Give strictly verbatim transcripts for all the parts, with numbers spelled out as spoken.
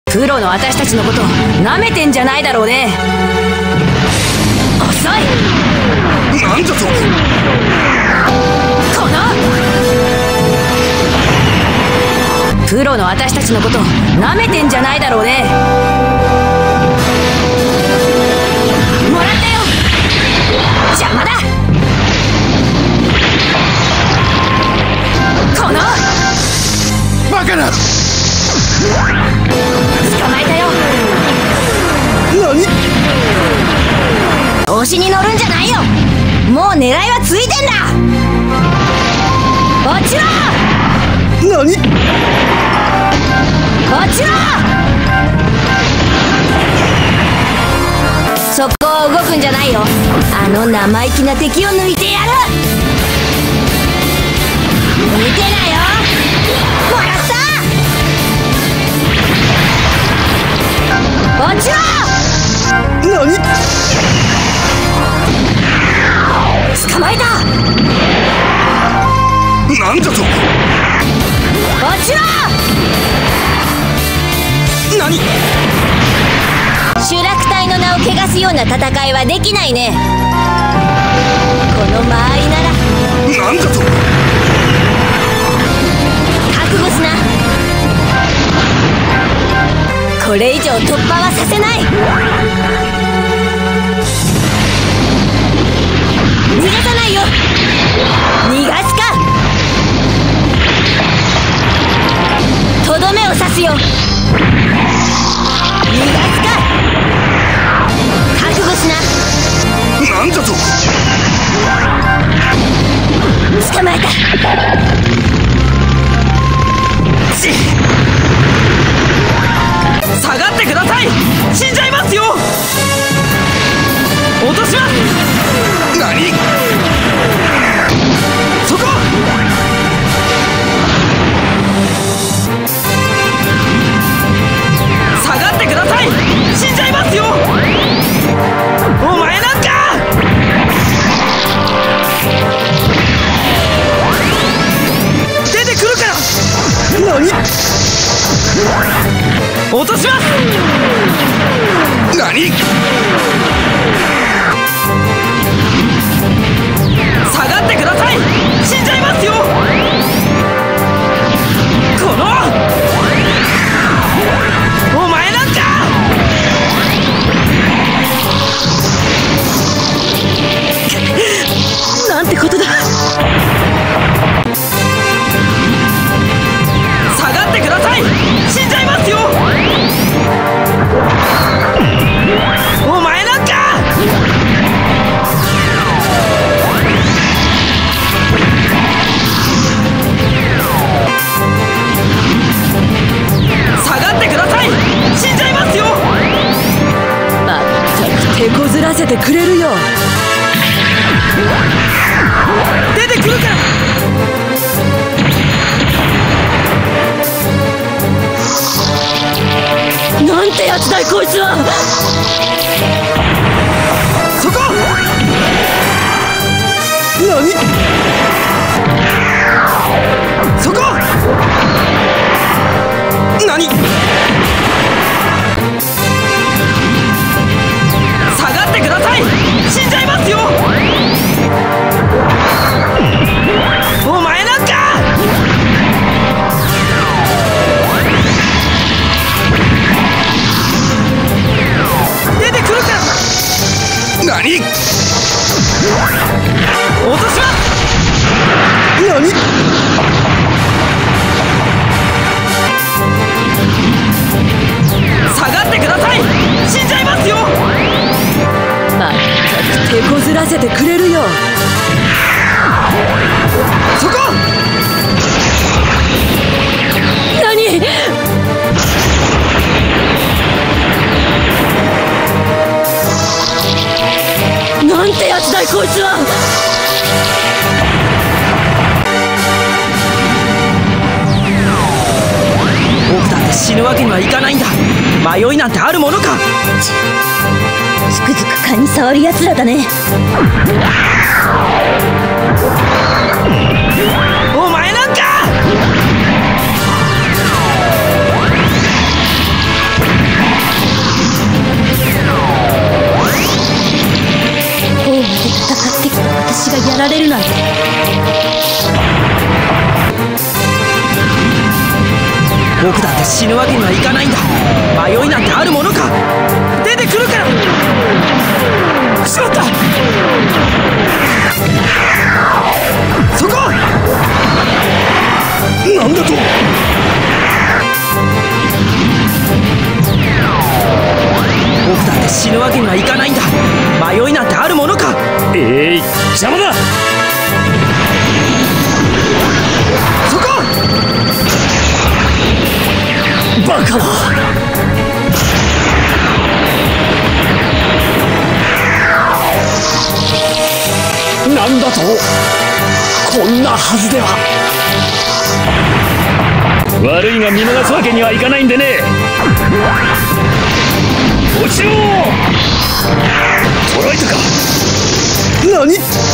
プロの私たちのこと舐めてんじゃないだろうね。遅い。 なんだと。 このプロの私たちのこと舐めてんじゃないだろうね。もらったよ。邪魔だ。このバカな。 捕まえたよ。 何？ 調子に乗るんじゃないよ。もう狙いはついてんだ。落ちろ。 何？ 落ちろ。そこを動くんじゃないよ。あの生意気な敵を抜いてやる。抜いてなよ。もらった。落ちろ。 何？ 捕まえた。 なんだと。 落ちろ。 何？ 集落隊の名を汚すような戦いはできないね。この間合いなら。 なんだと。 覚悟すな。これ以上突破はさせない。逃がさないよ。逃がすか。とどめを刺すよ。逃がすか。覚悟しな。 なんだと。 捕まえた。ち下がってください。死んじゃいますよ。落とします。 何？ そこ。下がってください。死んじゃいますよ。お前なんか。出てくるから。 何？ 落とします。 何？ 下がってください。死んじゃいますよ。このお前なんか。 なんてことだ。 下がってください。死んじゃいますよ。お前なんか。下がってください。死んじゃいますよ。 まったく手こずらせてくれるよ。 出てくるから。 なんてやつだいこいつは。 そこ。 何？ そこ。何？下がってください。死んじゃいますよ。お前なんか。出てくるから。 何？ 落とします。 何？ 下がってください。死んじゃいますよ。 まったく手こずらせてくれるよ。 そこ。 何？なんてやつだいこいつは。 僕だって死ぬわけにはいかないんだ。迷いなんてあるものか。 つくづく勘に触るやつらだね。 お前なんか。 死ぬわけにはいかないんだ。迷いなんてあるものか。出てくるから。しまった。そこ。 なんだと。 僕だって死ぬわけにはいかないんだ。迷いなんてあるものか。 えい、邪魔だ。 そこ。 バカだ。なんだと。こんなはずでは。悪いが見逃すわけにはいかないんでね。落ちろ。捕らえたか。 何。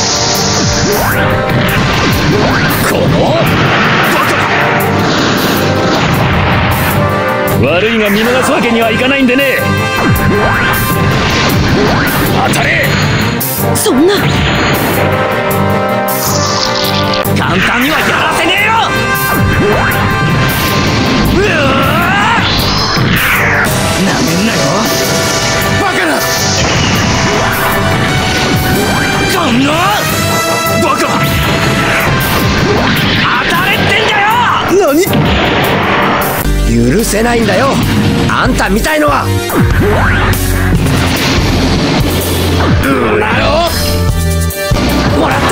このバカ。悪いが見逃すわけにはいかないんでね。当たれ。 そんな。 簡単にはやらせねえよ。うわなめんなよ。 バカな。 こんなバカ。当たれってんだよ。 何。 許せないんだよ、あんたみたいのは。 うんだろ。 もらった。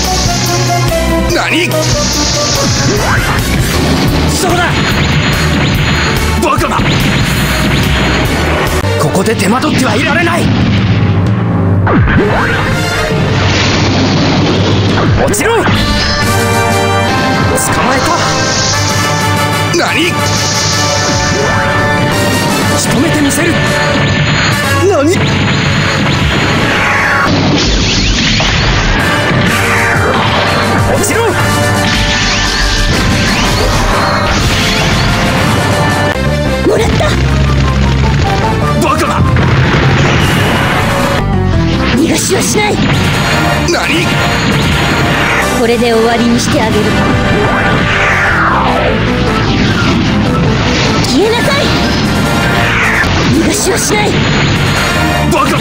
何。 そこだ。 バカだ。 ここで手間取ってはいられない。落ちろ。捕まえた。 何。 仕留めてみせる。 何。 落ちろ。 もらった。 バカだ。 逃がしはしない。 何。 これで終わりにしてあげる。消えなさい。逃がしはしない。 バカだ。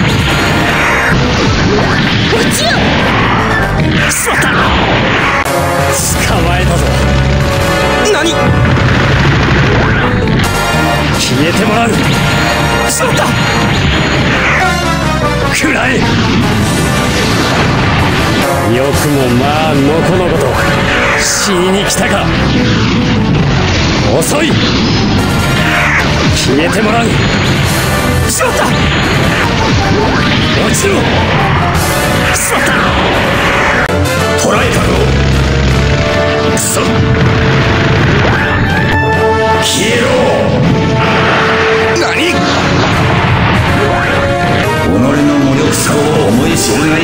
落ちろ。 しまった。 捕まえたぞ。 何。 消えてもらう。 しまった。 くらえ。よくもまあのこのこと死にに来たか。遅い。消えてもらう。 しまった。 落ちろ。 しまった。 捕らえたぞ。くそ。消えろ。 何。 己の無力さを思い知るがいい。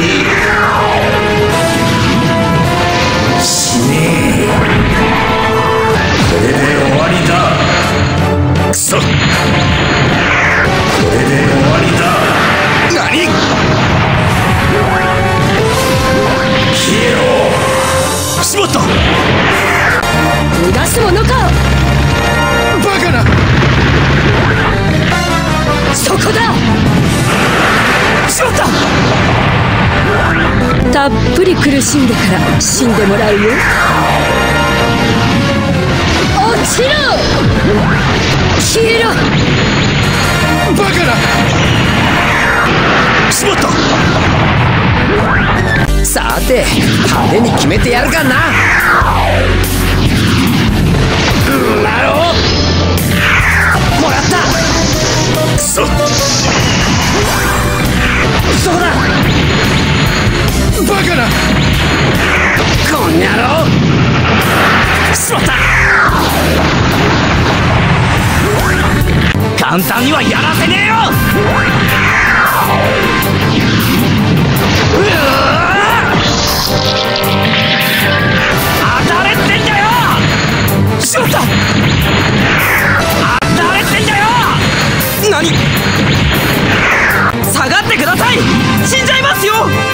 死ねえ。これで終わりだ。くそ。これで終わりだ。 何。 消えろ。 しまった。 逃がすものか。 バカな。 そこだ。 しまった。 たっぷり苦しんでから死んでもらうよ。落ちろ。消えろ。 バカな。しまった。 さて派手に決めてやるかな。 うんだろ。 もらった。 くそ。 そうだ。 バカな。 こん野郎。 しまった。 簡単にはやらせねえよ。うわ当たれってんだよ。 しまった。 当たれってんだよ。 何。 下がってください。死んじゃいますよ。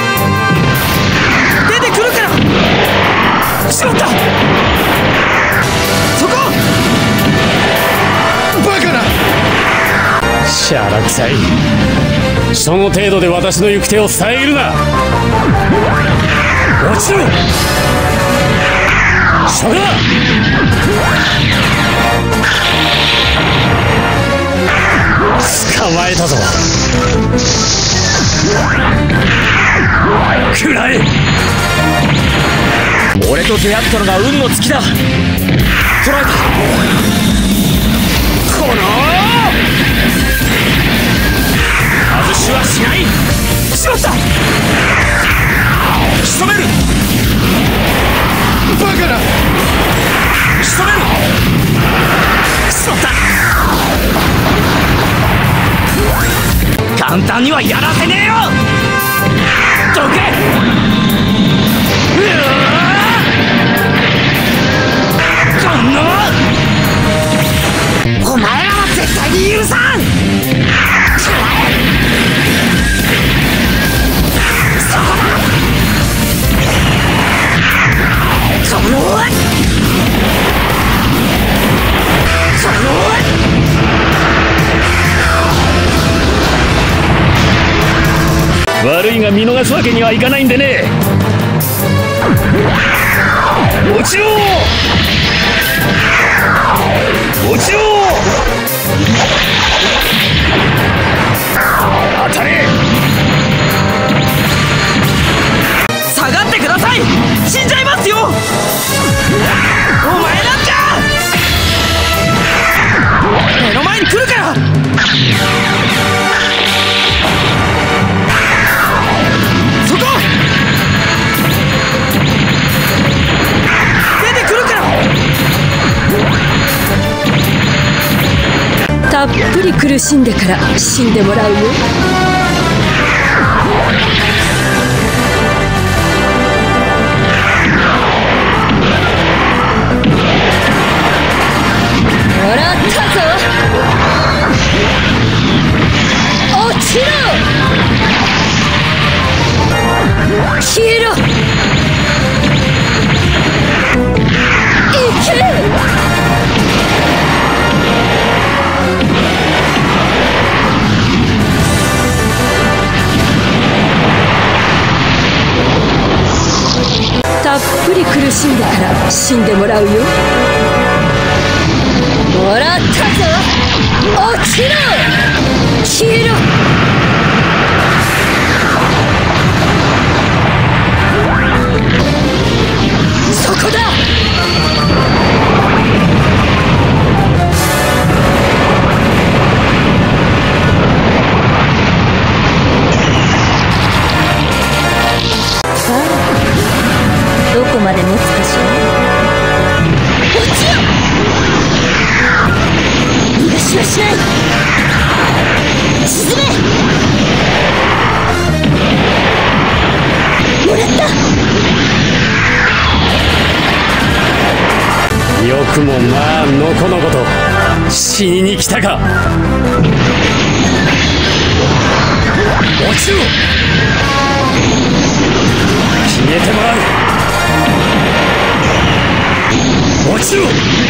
出てくるから。 しまった。 そこ。 しゃらくさい。その程度で私の行く手を遮るな。落ちろ。そこだ。捕まえたぞ。くらえ。 俺と出会ったのが運の尽きだ。捉えた。この外しはしない。しまった。仕留める。 バカな。 仕留める。しまった。簡単にはやらせねえよ。どけ。うわこんなお前らは絶対に許さん。そこだ。このこの悪いが見逃すわけにはいかないんでね。落ちろ。落ちろ。当たれ。 下がってください。死んじゃいますよ。お前なんじゃ。目の前に来るから。そこ出てくるから。 たっぷり苦しんでから死んでもらうよ。もらったぞ。落ちろ。消えろ。いけ。たっぷり苦しんでから死んでもらうよ。もらったぞ。落ちろ。消えろ。そこだ。どこまで持つかしら。落ちろ。逃がしはしない。沈め。もらった。 よくもまあのこのこと死にに来たか。落ちろ。消えてもらう。落ちろ。